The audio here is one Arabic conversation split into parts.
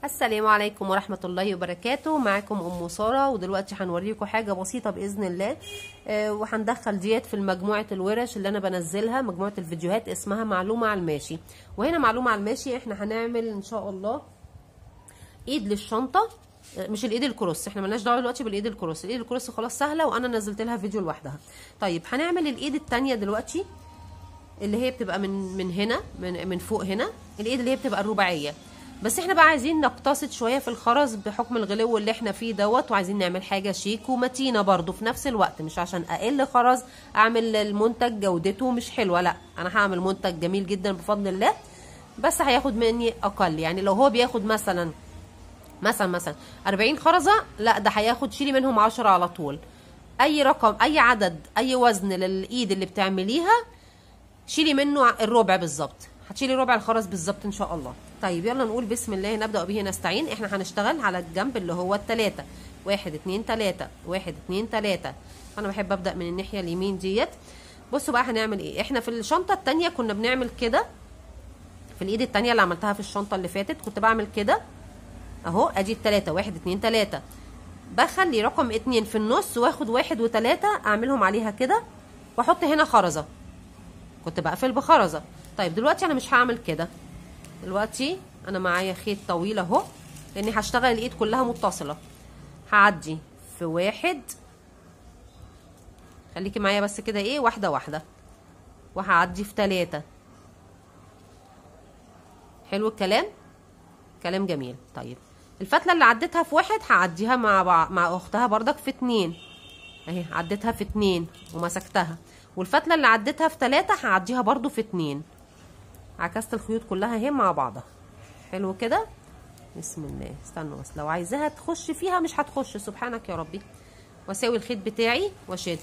السلام عليكم ورحمة الله وبركاته. معاكم أم سارة، ودلوقتي هنوريكم حاجة بسيطة بإذن الله. وهندخل ديت في مجموعة الورش اللي أنا بنزلها، مجموعة الفيديوهات اسمها معلومة على الماشي. وهنا معلومة على الماشي احنا هنعمل إن شاء الله إيد للشنطة، مش الإيد الكروس، احنا ملناش دعوة دلوقتي بالإيد الكروس. الإيد الكروس خلاص سهلة وأنا نزلت لها فيديو لوحدها. طيب هنعمل الإيد التانية دلوقتي، اللي هي بتبقى من هنا، من فوق هنا، الإيد اللي هي بتبقى الرباعية. بس احنا بقى عايزين نقتصد شويه في الخرز بحكم الغلو اللي احنا فيه دوت، وعايزين نعمل حاجه شيك ومتينه برضو في نفس الوقت، مش عشان اقل خرز اعمل المنتج جودته مش حلوه، لا انا هعمل منتج جميل جدا بفضل الله، بس هياخد مني اقل. يعني لو هو بياخد مثلا 40 خرزه، لا ده هياخد شيلي منهم 10 على طول. اي رقم، اي عدد، اي وزن للايد اللي بتعمليها شيلي منه الربع بالظبط، هتشيلي ربع الخرز بالظبط ان شاء الله. طيب يلا نقول بسم الله نبدأ به نستعين. احنا هنشتغل على الجنب اللي هو التلاتة، 1 2 3 1 2 3. انا بحب ابدأ من الناحية اليمين ديت. بصوا بقى هنعمل ايه. احنا في الشنطة التانية كنا بنعمل كده، في الايد التانية اللي عملتها في الشنطة اللي فاتت كنت بعمل كده اهو، ادي التلاتة 1 2 3، بخلي رقم 2 في النص واخد 1 و3 اعملهم عليها كده واحط هنا خرزة، كنت بقفل بخرزة. طيب دلوقتي انا مش هعمل كده، دلوقتي انا معايا خيط طويل اهو، لاني هشتغل الايد كلها متصله. هعدي في 1، خليكي معايا بس كده ايه، واحده واحده، وهعدي في 3. حلو الكلام، كلام جميل. طيب الفتله اللي عديتها في 1 هعديها مع اختها بردك في 2 اهي، عديتها في 2 ومسكتها. والفتله اللي عديتها في 3 هعديها برضو في 2، عكست الخيوط كلها اهي مع بعضها. حلو كده، بسم الله. استنوا بس، لو عايزاها تخش فيها مش هتخش، سبحانك يا ربي. واساوي الخيط بتاعي واشد.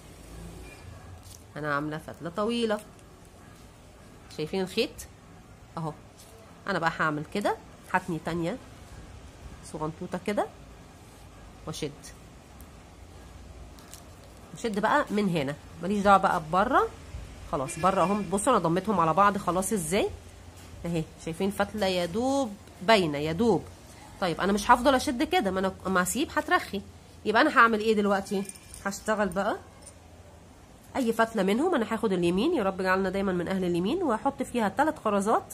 انا عامله فتله طويله، شايفين الخيط اهو. انا بقى هعمل كده، هتني تانية صغنطوطه كده واشد بقى من هنا، ماليش دعوه بقى بره، خلاص بره اهم. بصوا انا ضميتهم على بعض خلاص ازاي اهي، شايفين فتله يا دوب باينه يا دوب. طيب انا مش هفضل اشد كده، ما انا اما اسيب هترخي. يبقى انا هعمل ايه دلوقتي؟ هشتغل بقى اي فتله منهم. انا هاخد اليمين، يا رب اجعلنا دايما من اهل اليمين، وهحط فيها 3 خرزات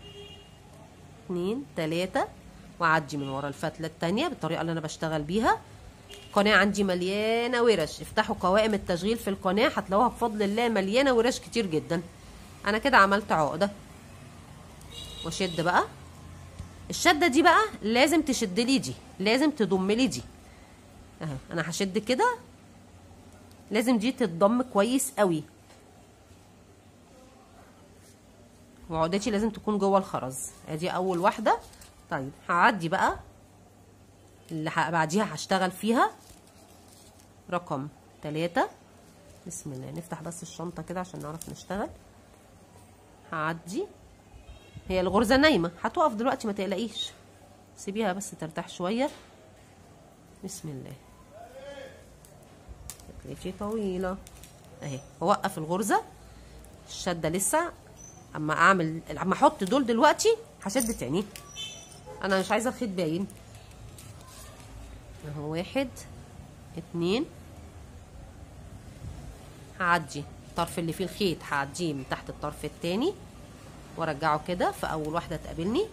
2 3، واعدي من ورا الفتله الثانيه بالطريقه اللي انا بشتغل بيها. القناه عندي مليانه ورش، افتحوا قوائم التشغيل في القناه هتلاقوها بفضل الله مليانه ورش كتير جدا. انا كده عملت عقده واشد بقى. الشده دي بقى لازم تشد لي دي، لازم تضم لي دي اهي. انا هشد كده، لازم دي تتضم كويس قوي، وعقدتي لازم تكون جوه الخرز. ادي اول واحده. طيب هعدي بقى اللي بعديها هشتغل فيها رقم 3. بسم الله. نفتح بس الشنطه كده عشان نعرف نشتغل. هعدي، هي الغرزه نايمه هتقف دلوقتي ما تقلقيش، سيبيها بس ترتاح شويه. بسم الله. رجلتي طويله اهي، اوقف الغرزه، الشده لسه. اما احط دول دلوقتي هشد تاني، انا مش عايزه الخيط باين اهو. 1 2، هعدي الطرف اللي فيه الخيط هعديه من تحت الطرف التاني وارجعه كده في اول واحده تقابلني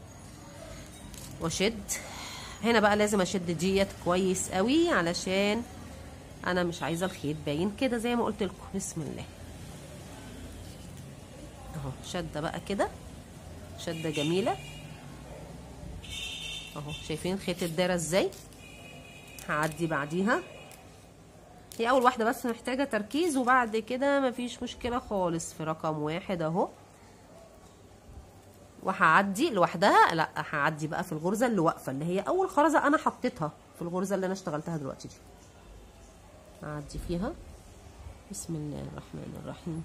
واشد. هنا بقى لازم اشد ديت كويس قوي علشان انا مش عايزه الخيط باين كده زي ما قلت لكم. بسم الله اهو، شده بقى كده، شده جميله اهو. شايفين خيط الدايره ازاي؟ هعدي بعديها، هي اول واحده بس محتاجه تركيز، وبعد كده مفيش مشكله خالص في رقم 1 اهو. وهعدي لوحدها، لا هعدي بقى في الغرزه اللي واقفه، اللي هي اول خرزه انا حطيتها في الغرزه اللي انا اشتغلتها دلوقتي دي، هعدي فيها. بسم الله الرحمن الرحيم.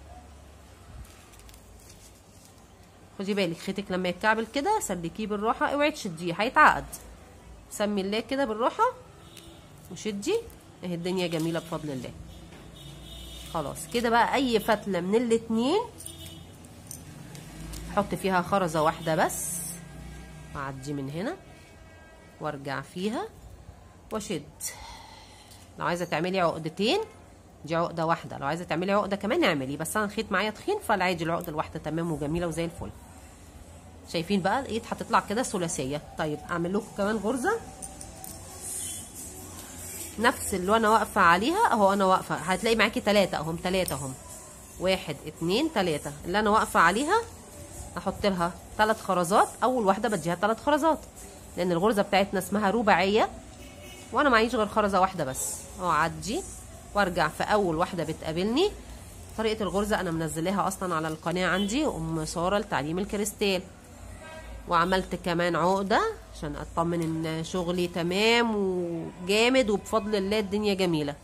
خدي بالك خيطك لما يتكعبل كده سلكيه بالراحه، اوعي تشديه هيتعقد. سمي الله كده بالراحه وشدي اهي، الدنيا جميله بفضل الله. خلاص كده بقى اي فتله من الاتنين حط فيها خرزه واحده بس اعدي من هنا وارجع فيها واشد. لو عايزه تعملي عقدتين دي عقده واحده، لو عايزه تعملي عقده كمان اعملي، بس انا الخيط معايا تخين فالعادي العقده الواحده تمام وجميله وزي الفل. شايفين بقى الايد هتطلع كده ثلاثيه. طيب اعمل لكم كمان غرزه نفس اللي انا واقفه عليها اهو. انا واقفه هتلاقي معاكي 3 اهم، 3 اهم، 1 2 3 اللي انا واقفه عليها. احط لها 3 خرزات. اول واحده بديها 3 خرزات لان الغرزه بتاعتنا اسمها رباعيه وانا معيش غير خرزه واحده بس. اعدي وارجع في اول واحده بتقابلني. طريقه الغرزه انا منزلاها اصلا على القناه عندي ام ساره لتعليم الكريستال. وعملت كمان عقده عشان اطمن ان شغلي تمام وجامد وبفضل الله الدنيا جميله.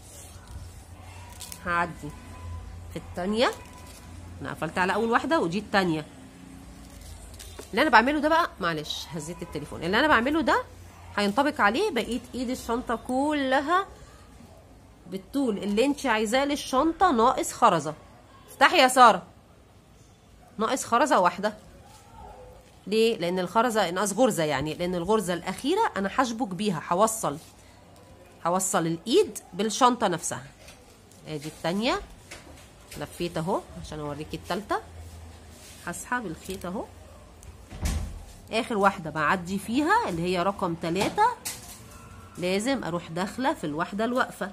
هعدي في الثانيه. انا قفلت على اول واحده ودي الثانيه. اللي انا بعمله ده بقى، معلش هزيت التليفون، اللي انا بعمله ده هينطبق عليه بقيه ايد الشنطه كلها بالطول اللي انت عايزاه للشنطه، ناقص خرزه. افتحي يا ساره. ناقص خرزه واحده. ليه؟ لان الخرزه ناقص غرزه، يعني لان الغرزه الاخيره انا هشبك بيها، هوصل الايد بالشنطه نفسها. ادي الثانيه لفيت اهو عشان اوريكي الثالثه. هسحب الخيط اهو. اخر واحده بعدي فيها اللي هي رقم 3 لازم اروح داخله في الواحده الواقفه.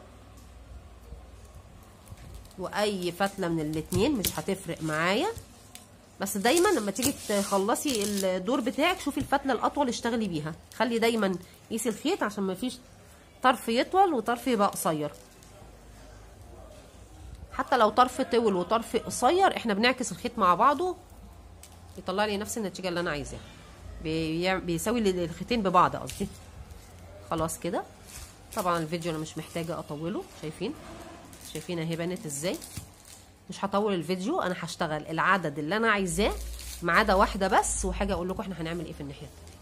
واي فتله من الاتنين مش هتفرق معايا، بس دايما لما تيجي تخلصي الدور بتاعك شوفي الفتله الاطول اشتغلي بيها. خلي دايما قيسي الخيط عشان ما فيش طرف يطول وطرف يبقى قصير. حتى لو طرف طول وطرف قصير احنا بنعكس الخيط مع بعضه يطلع لي نفس النتيجه اللي انا عايزاها. بيساوي الخيطين ببعض قصدي. خلاص كده. طبعا الفيديو انا مش محتاجه اطوله. شايفين اهي بانت ازاي. مش هطول الفيديو، انا هشتغل العدد اللي انا عايزاه ما عدا واحده بس، وحاجه اقول لكم احنا هنعمل ايه في الناحيه التانيه.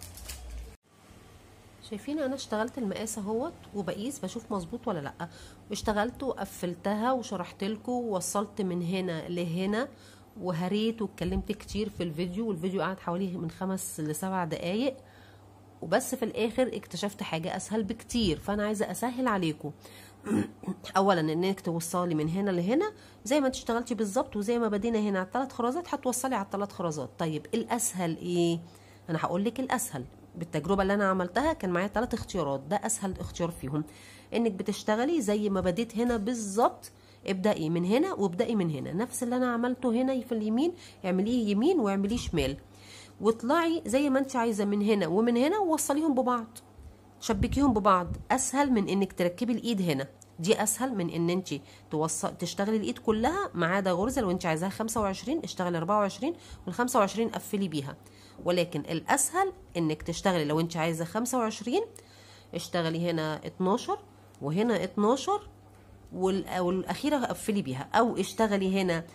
شايفين انا اشتغلت المقاس اهوت وبقيس بشوف مظبوط ولا لا. واشتغلت وقفلتها وشرحت لكم ووصلت من هنا لهنا وهريت واتكلمت كتير في الفيديو، والفيديو قعد حوالي من 5 ل 7 دقايق. وبس في الاخر اكتشفت حاجه اسهل بكتير، فانا عايزه اسهل عليكم. اولا انك توصلي من هنا لهنا زي ما انت اشتغلتي بالظبط، وزي ما بدينا هنا على ال3 خرزات هتوصلي على ال3 خرزات. طيب الاسهل ايه؟ انا هقول لك الاسهل. بالتجربه اللي انا عملتها كان معايا 3 اختيارات، ده اسهل اختيار فيهم. انك بتشتغلي زي ما بديت هنا بالظبط. ابدأي من هنا وابدأي من هنا، نفس اللي انا عملته هنا في اليمين اعمليه يمين واعمليه شمال، واطلعي زي ما انت عايزه من هنا ومن هنا ووصليهم ببعض، شبكيهم ببعض. اسهل من انك تركبي الايد هنا، دي اسهل من ان انت تشتغلي الايد كلها ما عدا غرزه. لو انت عايزاها 25 اشتغلي 24 وال25 قفلي بيها. ولكن الاسهل انك تشتغلي لو انت عايزه 25 اشتغلي هنا 12 وهنا 12 والاخيره قفلي بيها، او اشتغلي هنا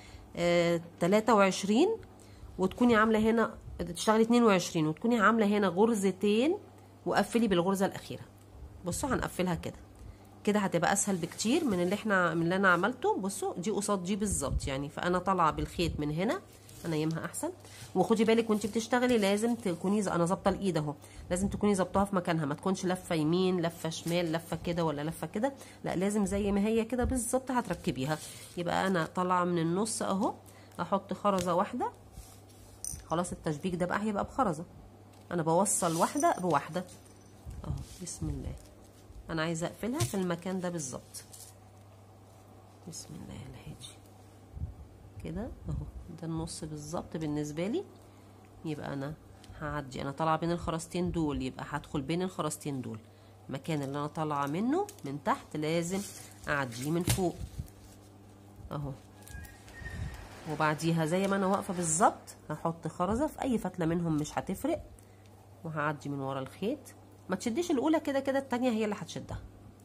23 وتكوني عامله هنا تشتغلي 22 وتكوني عامله هنا غرزتين وقفلي بالغرزه الاخيره. بصوا هنقفلها كده كده هتبقى اسهل بكتير من اللي انا عملته. بصوا دي قصاد دي بالظبط يعني، فانا طالعه بالخيط من هنا انيمها احسن. وخدي بالك وانت بتشتغلي لازم تكوني انا ظابطه الايد اهو، لازم تكوني ظابطاها في مكانها، ما تكونش لفه يمين لفه شمال لفه كده ولا لفه كده، لا لازم زي ما هي كده بالظبط هتركبيها. يبقى انا طالعه من النص اهو احط خرزه واحده. خلاص التشبيك ده بقى هيبقى بخرزه، انا بوصل واحده بواحده اهو. بسم الله. انا عايزه اقفلها في المكان ده بالظبط. بسم الله الهادي كده اهو، ده النص بالظبط بالنسبه لي. يبقى انا هعدي، انا طالعه بين الخرزتين دول، يبقى هدخل بين الخرزتين دول. المكان اللي انا طالعه منه من تحت لازم اعديه من فوق اهو. وبعديها زي ما انا واقفه بالظبط هحط خرزه في اي فتله منهم مش هتفرق، وهعدي من ورا الخيط. ما تشديش الاولى كده كده التانية هي اللي هتشدها.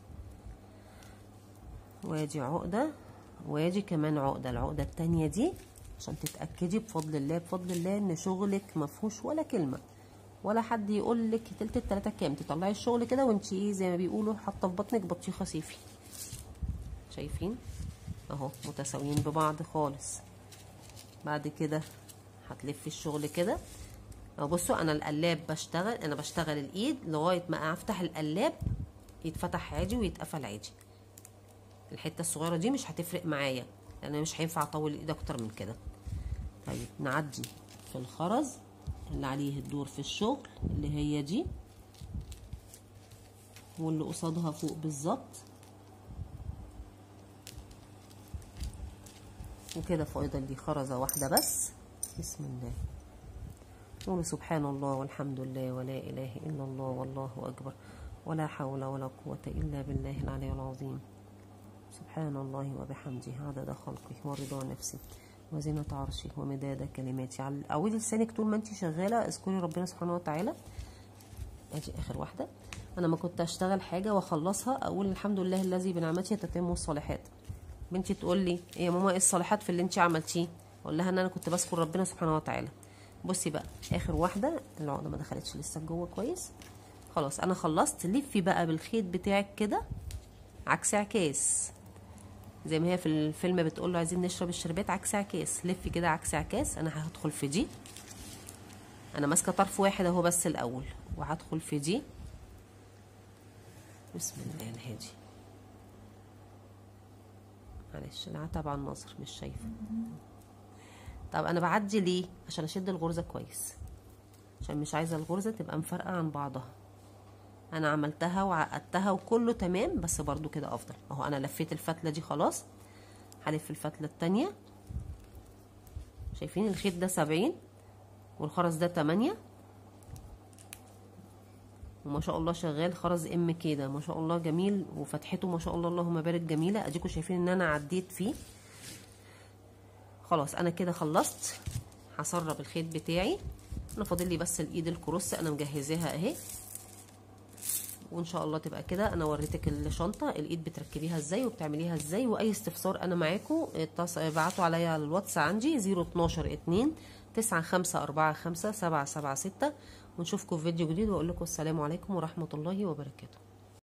وادي عقده وادي كمان عقده. العقده التانية دي عشان تتاكدي بفضل الله ان شغلك ما فيهوش ولا كلمه، ولا حد يقول لك تلت التلاته كام. تطلعي الشغل كده وانت ايه زي ما بيقولوا حاطه في بطنك بطيخه صيفي. شايفين اهو متساويين ببعض خالص. بعد كده هتلفي الشغل كده اهو بصوا انا القلاب انا بشتغل الايد لغايه ما افتح القلاب يتفتح عادي ويتقفل عادي. الحته الصغيره دي مش هتفرق معايا لان مش هينفع اطول الايد اكتر من كده. طيب نعدي في الخرز اللي عليه الدور في الشغل اللي هي دي، واللي قصادها فوق بالظبط، وكده فاضل دي خرزه واحده بس. بسم الله، قولوا سبحان الله والحمد لله ولا اله الا الله والله اكبر ولا حول ولا قوه الا بالله العلي العظيم. سبحان الله وبحمده عدد خلقه ورضا نفسه وزنة عرشه ومداد كلماتي. عودي لسانك طول ما انت شغاله اذكري ربنا سبحانه وتعالى. ادي اخر واحده. انا ما كنت اشتغل حاجه واخلصها اقول الحمد لله الذي بنعمته تتم الصالحات. بنتي تقول لي يا ماما ايه الصالحات في اللي انت عملتيه؟ اقول لها ان انا كنت بذكر ربنا سبحانه وتعالى. بصي بقى اخر واحده، العقده ما دخلتش لسه جوه كويس. خلاص انا خلصت. لفي بقى بالخيط بتاعك كده عكس عكاس، زي ما هي في الفيلم بتقول له عايزين نشرب الشربات عكس عكاس. لفي كده عكس عكاس. انا هدخل في دي، انا ماسكه طرف واحد اهو بس الاول، وهدخل في دي. بسم الله الهادي. معلش العتب على النظر مش شايفه. طب انا بعدي ليه؟ عشان اشد الغرزه كويس، عشان مش عايزه الغرزه تبقى مفرقه عن بعضها. انا عملتها وعقدتها وكله تمام، بس برضو كده افضل. اهو انا لفيت الفتله دي خلاص، هلف الفتله التانيه. شايفين الخيط ده 70 والخرز ده 8، وما شاء الله شغال خرز ام كده ما شاء الله جميل، وفتحته ما شاء الله اللهم بارك جميله. اديكم شايفين ان انا عديت فيه. خلاص انا كده خلصت. هسرب الخيط بتاعي. انا فاضل لي بس الايد الكروس انا مجهزاها اهي، وان شاء الله تبقى كده. انا وريتك الشنطه الايد بتركبيها ازاي وبتعمليها ازاي. واي استفسار انا معاكم ابعتوا عليا على الواتس عندي 012 2 9545 776. ونشوفكم في فيديو جديد، واقول لكم السلام عليكم ورحمه الله وبركاته.